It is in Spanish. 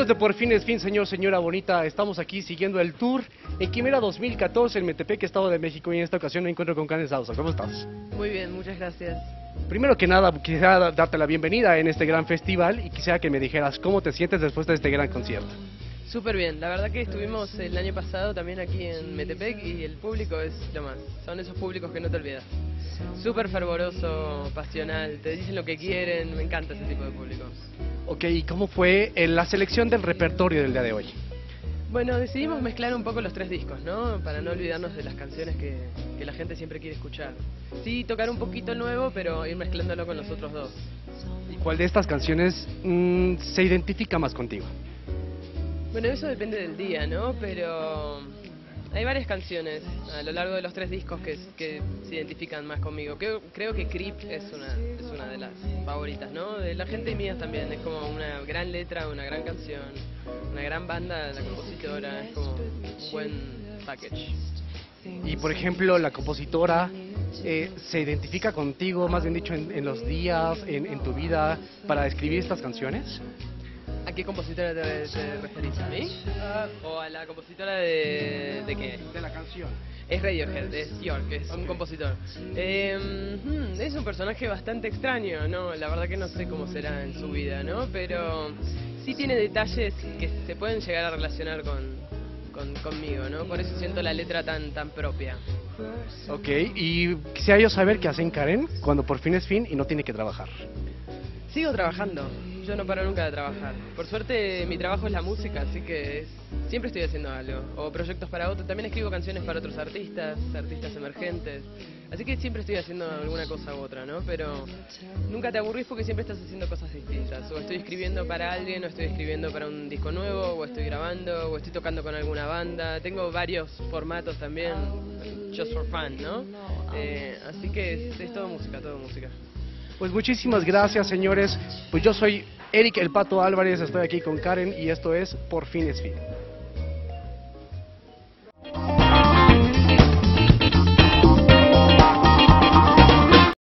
Amigos de Por Fin es Fin, señor, señora bonita, estamos aquí siguiendo el tour en Quimera 2014 en Metepec, Estado de México, y en esta ocasión me encuentro con Karen Sousa. ¿Cómo estás? Muy bien, muchas gracias. Primero que nada, quisiera darte la bienvenida en este gran festival y quisiera que me dijeras cómo te sientes después de este gran concierto. Súper bien, la verdad que estuvimos el año pasado también aquí en Metepec y el público es lo más. Son esos públicos que no te olvidas. Súper fervoroso, pasional, te dicen lo que quieren, me encanta ese tipo de público. Ok, ¿y cómo fue la selección del repertorio del día de hoy? Bueno, decidimos mezclar un poco los tres discos, ¿no? Para no olvidarnos de las canciones que la gente siempre quiere escuchar. Sí, tocar un poquito nuevo, pero ir mezclándolo con los otros dos. ¿Y cuál de estas canciones se identifica más contigo? Bueno, eso depende del día, ¿no? Pero hay varias canciones a lo largo de los tres discos que se identifican más conmigo. Creo que Creep es una de las favoritas, ¿no? De la gente y mías también. Es como una gran letra, una gran canción, una gran banda, la compositora. Es como un buen package. Y por ejemplo, la compositora se identifica contigo, más bien dicho, en los días, en tu vida, para escribir estas canciones. ¿A qué compositora te referís? ¿A mí? ¿O a la compositora de qué? De la canción. Es Radiohead, es York, es un compositor. Es un personaje bastante extraño, ¿no? La verdad que no sé cómo será en su vida, ¿no? Pero sí tiene detalles que se pueden llegar a relacionar conmigo, ¿no? Por eso siento la letra tan propia. Ok, y quisiera yo saber qué hacen Karen cuando por fin es fin y no tiene que trabajar. Sigo trabajando, yo no paro nunca de trabajar. Por suerte mi trabajo es la música, así que siempre estoy haciendo algo. O proyectos para otros, también escribo canciones para otros artistas emergentes. Así que siempre estoy haciendo alguna cosa u otra, ¿no? Pero nunca te aburrís porque siempre estás haciendo cosas distintas. O estoy escribiendo para alguien, o estoy escribiendo para un disco nuevo, o estoy grabando, o estoy tocando con alguna banda. Tengo varios formatos también, just for fun, ¿no? Así que es todo música, todo música. Pues muchísimas gracias, señores. Pues yo soy Eric El Pato Álvarez, estoy aquí con Karen y esto es Por Fin es Fin.